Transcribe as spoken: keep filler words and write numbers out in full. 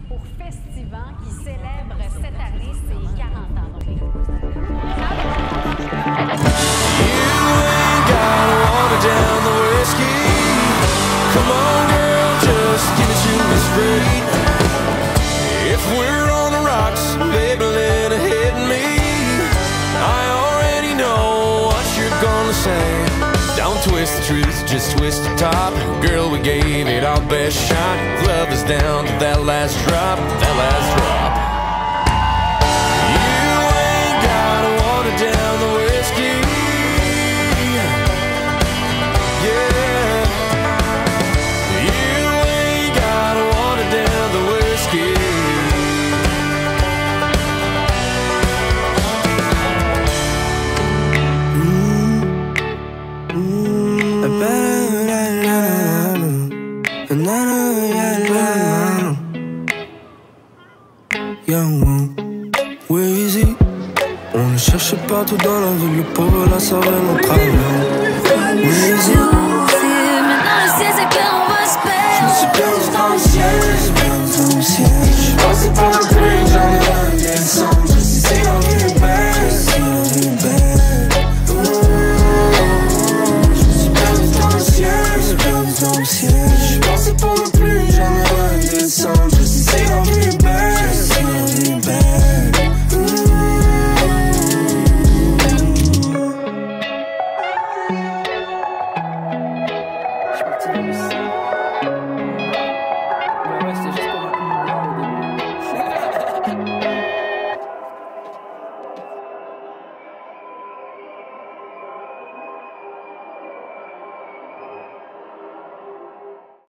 pour Festivent qui célèbre cette année ses quarante ans. Donc, les You ain't gotta water down the whiskey. Come on, girl, just give it to me straight. If we're on the rocks, baby, let it hit me. I already know what you're gonna say. Don't twist the truth, just twist the top. Girl, we gave it our best shot. Love is down to that last drop, that last drop. You ain't gotta water down the whiskey. Yeah. You ain't gotta water down the whiskey. Where is he? On le cherchait partout dans la ville, le pauvre là savait notre amour. Where is he?